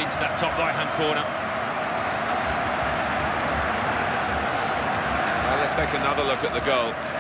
into that top right-hand corner. Well, let's take another look at the goal.